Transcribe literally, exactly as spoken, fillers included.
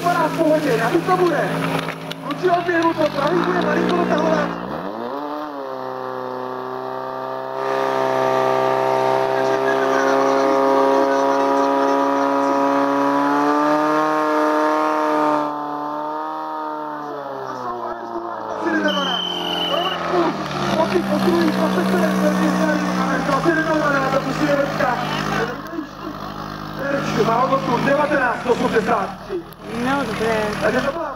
vypadá v pohodě, na to bude. Kluci odběhnu to, pravý bude malinko dotahovat. Má hodnotu devatenáct osmdesát tři. No, dobré. Takže to byla